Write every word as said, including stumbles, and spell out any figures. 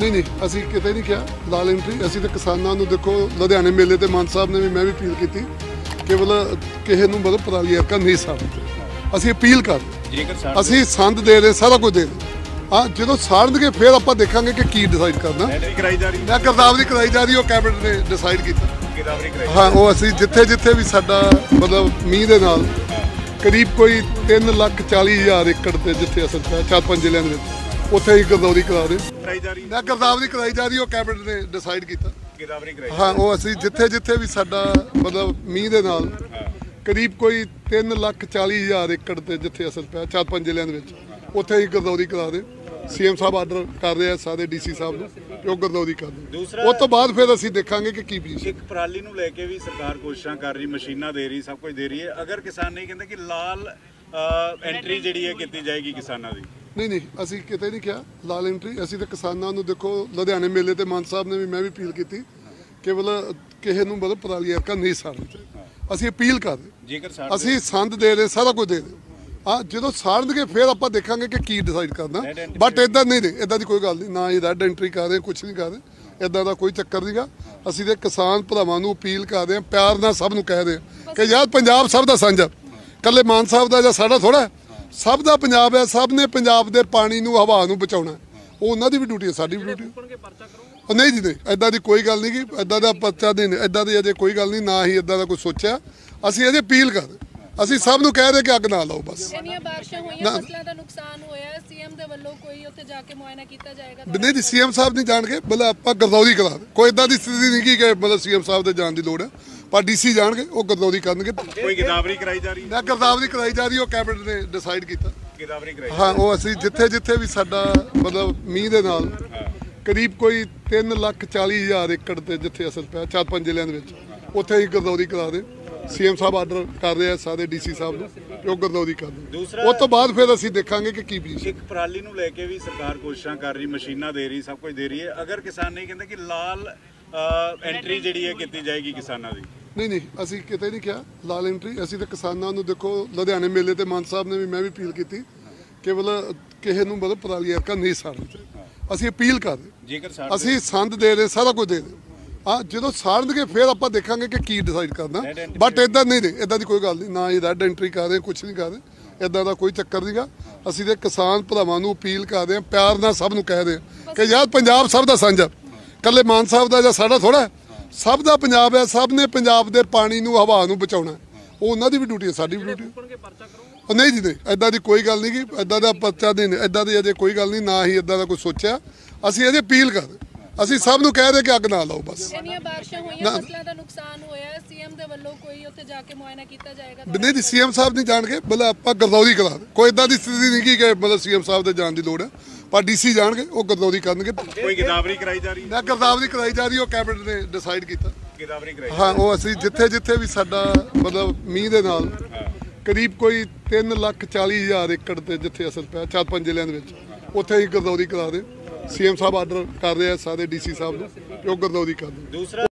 नहीं नहीं ਅਸੀਂ ਕਿਤੇ ਨਹੀਂ ਕਿਹਾ ਲਾਲ ਐਂਟਰੀ। ਅਸੀਂ ਤਾਂ ਕਿਸਾਨਾਂ ਨੂੰ ਦੇਖੋ ਲੁਧਿਆਣੇ ਮੇਲੇ ਤੇ ਮਾਨ ਸਾਹਿਬ ਨੇ ਵੀ ਮੈਂ ਵੀ ਅਪੀਲ ਕੀਤੀ ਕੇਵਲ ਕਿਸੇ ਨੂੰ ਮਤਲਬ ਪਰਾਲੀ ਅਰਕਾ ਨਹੀਂ ਸਾੜਦੇ। ਅਸੀਂ ਅਪੀਲ ਕਰਦੇ ਅਸੀਂ ਸੰਦ ਦੇ ਰਹੇ ਸਾਰਾ ਕੁਝ ਦੇ ਰਹੇ ਹਾਂ। ਜਦੋਂ ਸਾੜਨਗੇ ਫਿਰ ਆਪਾਂ ਦੇਖਾਂਗੇ ਕਿ ਕੀ ਡਿਸਾਈਡ ਕਰਨਾ। ਮੈਂ ਗਿਰਦਾਵਰੀ ਕਰਾਈ ਜਾ ਰਹੀ ਉਹ ਕੈਬਨਿਟ ਨੇ ਡਿਸਾਈਡ ਕੀਤਾ। ਹਾਂ ਉਹ ਅਸੀਂ ਜਿੱਥੇ ਜਿੱਥੇ ਵੀ ਸਾਡਾ ਮਤਲਬ ਮੀਂਹ ਦੇ ਨਾਲ ਕਰੀਬ ਕੋਈ ਤਿੰਨ ਲੱਖ ਚਾਲੀ ਹਜ਼ਾਰ ਏਕੜ ਤੇ ਜਿੱਥੇ ਅਸਰ ਪਿਆ ਚਾਰ ਪੰਜ ਜ਼ਿਲ੍ਹਿਆਂ ਦੇ ਵਿੱਚ ਉੱਥੇ ਹੀ ਗਿਰਦਾਵਰੀ ਕਰਾ ਰਹੇ। ਮੈਂ ਗਿਰਦਾਵਰੀ ਕਰਾਈ ਜਾ ਰਹੀ ਉਹ ਕੈਬਨਿਟ ਨੇ ਡਿਸਾਈਡ ਕੀਤਾ। ਹਾਂ ਉਹ ਅਸੀਂ ਜਿੱਥੇ ਜਿੱਥੇ ਵੀ ਸਾਡਾ ਮਤਲਬ ਮੀਂਹ ਦੇ ਨਾਲ ਕਰੀਬ ਕੋਈ ਤਿੰਨ ਲੱਖ ਚਾਲੀ ਹਜ਼ਾਰ ਏਕੜ ਤੇ ਜਿੱਥੇ ਅਸਰ ਪਿਆ ਚਾਰ ਪੰਜ ਜ਼ਿਲ੍ਹਿਆਂ ਦੇ ਵਿੱਚ ਉੱਥੇ ਹੀ ਗਿਰਦਾਵਰੀ ਕਰਾ ਰਹੇ। ਸੀਐਮ ਸਾਹਿਬ ਆਰਡਰ ਕਰ ਰਹੇ ਆ ਸਾਰੇ ਡੀਸੀ ਸਾਹਿਬ ਨੂੰ ਕਿ ਉਹ ਗਿਰਦਾਵਰੀ ਕਰ ਦੇਣ। ਉਸ ਤੋਂ ਬਾਅਦ ਫਿਰ ਅਸੀਂ ਦੇਖਾਂਗੇ ਕਿ ਕੀ ਪੀਸ। ਇੱਕ ਪਰਾਲੀ ਨੂੰ ਲੈ ਕੇ ਵੀ ਸਰਕਾਰ ਕੋਸ਼ਿਸ਼ਾਂ ਕਰ ਰਹੀ, ਮਸ਼ੀਨਾਂ ਦੇ ਰਹੀ, ਸਭ ਕੁਝ ਦੇ ਰਹੀ ਹੈ। ਅਗਰ ਕਿਸਾਨ ਨਹੀਂ ਕਹਿੰਦੇ ਕਿ ਲਾਲ ਐਂਟਰੀ ਜਿਹੜੀ ਹੈ ਕੀਤੀ ਜਾਏਗੀ ਕਿਸਾਨਾਂ ਦੀ। ਨਹੀਂ ਨਹੀਂ ਅਸੀਂ ਕਿਤੇ ਨਹੀਂ ਕਿਹਾ ਲਾਲ ਐਂਟਰੀ। ਅਸੀਂ ਤਾਂ ਕਿਸਾਨਾਂ ਨੂੰ ਦੇਖੋ ਲੁਧਿਆਣੇ ਮੇਲੇ ਤੇ ਮਾਨ ਸਾਹਿਬ ਨੇ ਵੀ ਮੈਂ ਵੀ ਅਪੀਲ ਕੀਤੀ ਕੇਵਲ ਕਿਸੇ ਨੂੰ ਮਤਲਬ ਪਰਾਲੀ ਅਰਕਾ ਨਹੀਂ ਸਾੜਦੇ। ਅਸੀਂ ਅਪੀਲ ਕਰਦੇ ਅਸੀਂ ਸੰਦ ਦੇ ਰਹੇ ਸਾਰਾ ਕੁਝ ਦੇ ਰਹੇ ਹਾਂ। ਜਦੋਂ ਸਾੜਨਗੇ ਫਿਰ ਆਪਾਂ ਦੇਖਾਂਗੇ ਕਿ ਕੀ ਡਿਸਾਈਡ ਕਰਨਾ। ਬਟ ਇਦਾਂ ਨਹੀਂ ਦੇ ਇਦਾਂ ਦੀ ਕੋਈ ਗੱਲ ਨਹੀਂ ਨਾ ਇਹ ਰੈੱਡ ਐਂਟਰੀ ਕਰ ਰਹੇ ਕੁਛ ਨਹੀਂ ਕਰ ਰਹੇ ਇਦਾਂ ਦਾ ਕੋਈ ਚੱਕਰ ਨਹੀਂਗਾ। ਅਸੀਂ ਤੇ ਕਿਸਾਨ ਭਰਾਵਾਂ ਨੂੰ ਅਪੀਲ ਕਰਦੇ ਹਾਂ ਪਿਆਰ ਨਾਲ ਸਭ ਨੂੰ ਕਹਿ ਰਹੇ ਹਾਂ ਕਿ ਯਾਰ ਪੰਜਾਬ ਸਭ ਦਾ ਸਾਂਝਾ ਕੱਲੇ ਮਾਨ ਸਾਹਿਬ ਦਾ ਜਾਂ ਸਾਡਾ ਥੋੜਾ ਸਭ ਦਾ ਪੰਜਾਬ ਹੈ। ਸਭ ਨੇ ਪੰਜਾਬ ਦੇ ਪਾਣੀ ਨੂੰ ਹਵਾ ਨੂੰ ਬਚਾਉਣਾ ਉਹ ਉਹਨਾਂ ਦੀ ਵੀ ਡਿਊਟੀ ਹੈ ਸਾਡੀ ਵੀ ਡਿਊਟੀ। ਉਹ ਨਹੀਂ ਜੀ ਨਹੀਂ ਇਦਾਂ ਦੀ ਕੋਈ ਗੱਲ ਨਹੀਂ ਕਿ ਇਦਾਂ ਦਾ ਪਰਚਾ ਨਹੀਂ ਇਦਾਂ ਦੀ ਅਜੇ ਕੋਈ ਗੱਲ ਨਹੀਂ ਨਾ ਹੀ ਇਦਾਂ ਦਾ ਕੁਝ ਸੋਚਿਆ। ਅਸੀਂ ਅਜੇ ਅਪੀਲ ਕਰਦੇ ਅਸੀਂ ਸਭ ਨੂੰ ਕਹਿ ਰਹੇ ਕਿ ਅੱਗ ਨਾ ਲਾਓ ਬਸ। ਇੰਨੀਆਂ ਬਾਰਿਸ਼ਾਂ ਹੋਈਆਂ ਫਸਲਾਂ ਦਾ ਨੁਕਸਾਨ ਹੋਇਆ ਸੀਐਮ ਦੇ ਵੱਲੋਂ ਕੋਈ ਉੱਥੇ ਜਾ ਕੇ ਮੁਆਇਨਾ ਕੀਤਾ ਜਾਏਗਾ? ਨਹੀਂ ਜੀ ਸੀਐਮ ਸਾਹਿਬ ਨਹੀਂ ਜਾਣਗੇ ਮਤਲਬ ਆਪਾਂ ਗਿਰਦਾਵਰੀ ਕਰਾ ਦੇ ਕੋਈ ਇਦਾਂ ਦੀ ਸਥਿਤੀ ਨਹੀਂ ਕਿ ਮਤਲਬ ਸੀਐਮ ਸਾਹਿਬ ਦੇ ਜਾਣ ਦੀ ਲੋੜ ਹੈ ਪਰ ਡੀਸੀ ਜਾਣਗੇ ਉਹ ਗਿਰਦਾਵਰੀ ਕਰਨਗੇ। ਕੋਈ ਗਿਰਦਾਵਰੀ ਕਰਾਈ ਜਾ ਰਹੀ ਮੈਂ ਗਿਰਦਾਵਰੀ ਕਰਾਈ ਜਾ ਰਹੀ ਉਹ ਕੈਬਨਿਟ ਨੇ ਡਿਸਾਈਡ ਕੀਤਾ। ਗਿਰਦਾਵਰੀ ਕਰਾਈ ਹਾਂ ਉਹ ਅਸੀਂ ਜਿੱਥੇ ਜਿੱਥੇ ਵੀ ਸਾਡਾ ਮਤਲਬ ਮੀਂਹ ਦੇ ਨਾਲ ਕਰੀਬ ਕੋਈ ਤਿੰਨ ਲੱਖ ਚਾਲੀ ਹਜ਼ਾਰ ਏਕੜ ਤੇ ਜਿੱਥੇ ਅਸਰ ਪਿਆ ਚਾਰ ਪੰਜ ਜ਼ਿਲ੍ਹਿਆਂ ਦੇ ਵਿੱਚ ਉੱਥੇ ਹੀ ਗਿਰਦਾਵਰੀ ਕਰਾ ਦੇ। ਸੀਐਮ ਸਾਹਿਬ ਆਰਡਰ ਕਰ ਰਹੇ ਆ ਸਾਰੇ ਡੀਸੀ ਸਾਹਿਬ ਨੂੰ ਕਿ ਉਹ ਗਿਰਦਾਵਰੀ ਕਰ ਦੇਣ। ਉਸ ਤੋਂ ਬਾਅਦ ਫਿਰ ਅਸੀਂ ਦੇਖਾਂਗੇ ਕਿ ਕੀ ਪੀਸ। ਇੱਕ ਪਰਾਲੀ ਨੂੰ ਲੈ ਕੇ ਵੀ ਸਰਕਾਰ ਕੋਸ਼ਿਸ਼ਾਂ ਕਰ ਰਹੀ, ਮਸ਼ੀਨਾਂ ਦੇ ਰਹੀ, ਸਭ ਕੁਝ ਦੇ ਰਹੀ ਹੈ। ਅਗਰ ਕਿਸਾਨ ਨਹੀਂ ਕਹਿੰਦੇ ਕਿ ਲਾਲ ਐਂਟਰੀ ਜਿਹੜੀ ਹੈ ਕੀਤੀ ਜਾਏਗੀ ਕਿਸਾਨਾਂ ਦੀ। ਨਹੀਂ ਨਹੀਂ ਅਸੀਂ ਕਿਤੇ ਨਹੀਂ ਕਿਹਾ ਲਾਲ ਐਂਟਰੀ। ਅਸੀਂ ਤਾਂ ਕਿਸਾਨਾਂ ਨੂੰ ਦੇਖੋ ਲੁਧਿਆਣੇ ਮੇਲੇ ਤੇ ਮਾਨ ਸਾਹਿਬ ਨੇ ਵੀ ਮੈਂ ਵੀ ਅਪੀਲ ਕੀਤੀ ਕੇਵਲ ਕਿਸੇ ਨੂੰ ਮਤਲਬ ਪਰਾਲੀ ਅਰਕਾ ਨਹੀਂ ਸਾੜਦੇ। ਅਸੀਂ ਅਪੀਲ ਕਰਦੇ ਅਸੀਂ ਸੰਦ ਦੇ ਰਹੇ ਸਾਰਾ ਕੁਝ ਦੇ ਰਹੇ ਹਾਂ। ਜਦੋਂ ਸਾੜਨਗੇ ਫਿਰ ਆਪਾਂ ਦੇਖਾਂਗੇ ਕਿ ਕੀ ਡਿਸਾਈਡ ਕਰਨਾ। ਬਟ ਇਦਾਂ ਨਹੀਂ ਦੇ ਇਦਾਂ ਦੀ ਕੋਈ ਗੱਲ ਨਹੀਂ ਨਾ ਇਹ ਰੈੱਡ ਐਂਟਰੀ ਕਰ ਰਹੇ ਕੁਛ ਨਹੀਂ ਕਰ ਰਹੇ ਇਦਾਂ ਦਾ ਕੋਈ ਚੱਕਰ ਨਹੀਂਗਾ। ਅਸੀਂ ਤੇ ਕਿਸਾਨ ਭਰਾਵਾਂ ਨੂੰ ਅਪੀਲ ਕਰਦੇ ਹਾਂ ਪਿਆਰ ਨਾਲ ਸਭ ਨੂੰ ਕਹਿ ਰਹੇ ਹਾਂ ਕਿ ਯਾਰ ਪੰਜਾਬ ਸਭ ਦਾ ਸਾਂਝਾ ਕੱਲੇ ਮਾਨ ਸਾਹਿਬ ਦਾ ਜਾਂ ਸਾਡਾ ਥੋੜਾ ਸਭ ਦਾ ਪੰਜਾਬ ਹੈ। ਸਭ ਨੇ ਪੰਜਾਬ ਦੇ ਪਾਣੀ ਨੂੰ ਹਵਾ ਨੂੰ ਬਚਾਉਣਾ ਉਹ ਉਹਨਾਂ ਦੀ ਵੀ ਡਿਊਟੀ ਹੈ ਸਾਡੀ ਵੀ ਡਿਊਟੀ। ਉਹ ਨਹੀਂ ਜੀ ਨਹੀਂ ਇਦਾਂ ਦੀ ਕੋਈ ਗੱਲ ਨਹੀਂ ਕਿ ਇਦਾਂ ਦਾ ਪਰਚਾ ਨਹੀਂ ਇਦਾਂ ਦੀ ਅਜੇ ਕੋਈ ਗੱਲ ਨਹੀਂ ਨਾ ਹੀ ਇਦਾਂ ਦਾ ਕੁਝ ਸੋਚਿਆ। ਅਸੀਂ ਅਜੇ ਅਪੀਲ ਕਰਦੇ ਅਸੀਂ ਸਭ ਨੂੰ ਕਹਿ ਰਹੇ ਕਿ ਅੱਗ ਨਾ ਲਾਓ ਬਸ। ਇੰਨੀਆਂ ਬਾਰਿਸ਼ਾਂ ਹੋਈਆਂ ਫਸਲਾਂ ਦਾ ਨੁਕਸਾਨ ਹੋਇਆ ਸੀਐਮ ਦੇ ਵੱਲੋਂ ਕੋਈ ਉੱਥੇ ਜਾ ਕੇ ਮੁਆਇਨਾ ਕੀਤਾ ਜਾਏਗਾ? ਨਹੀਂ ਜੀ ਸੀਐਮ ਸਾਹਿਬ ਨਹੀਂ ਜਾਣਗੇ ਮਤਲਬ ਆਪਾਂ ਗਿਰਦਾਵਰੀ ਕਰਾ ਦੇ ਕੋਈ ਇਦਾਂ ਦੀ ਸਥਿਤੀ ਨਹੀਂ ਕਿ ਮਤਲਬ ਸੀਐਮ ਸਾਹਿਬ ਦੇ ਜਾਣ ਦੀ ਲੋੜ ਹੈ ਪਰ ਡੀਸੀ ਜਾਣਗੇ ਉਹ ਗਿਰਦਾਵਰੀ ਕਰਨਗੇ। ਕੋਈ ਗਿਰਦਾਵਰੀ ਕਰਾਈ ਜਾ ਰਹੀ ਮੈਂ ਗਿਰਦਾਵਰੀ ਕਰਾਈ ਜਾ ਰਹੀ ਉਹ ਕੈਬਨਿਟ ਨੇ ਡਿਸਾਈਡ ਕੀਤਾ। ਗਿਰਦਾਵਰੀ ਕਰਾਈ ਹਾਂ ਉਹ ਅਸੀਂ ਜਿੱਥੇ ਜਿੱਥੇ ਵੀ ਸਾਡਾ ਮਤਲਬ ਮੀਂਹ ਦੇ ਨਾਲ ਕਰੀਬ ਕੋਈ ਤਿੰਨ ਲੱਖ ਚਾਲੀ ਹਜ਼ਾਰ ਏਕੜ ਤੇ ਜਿੱਥੇ ਅਸਰ ਪਿਆ ਚਾਰ ਪੰਜ ਜ਼ਿਲ੍ਹਿਆਂ ਦੇ ਵਿੱਚ ਉੱਥੇ ਹੀ ਗਿਰਦਾਵਰੀ ਕਰਾ ਦੇ। ਸੀਐਮ ਸਾਹਿਬ ਆਰਡਰ ਕਰ ਰਹੇ ਆ ਸਾਰੇ ਡੀਸੀ ਸਾਹਿਬ ਨੂੰ ਕਿ ਉਹ ਗਿਰਦਾਵਰੀ ਕਰ ਦੇਣ।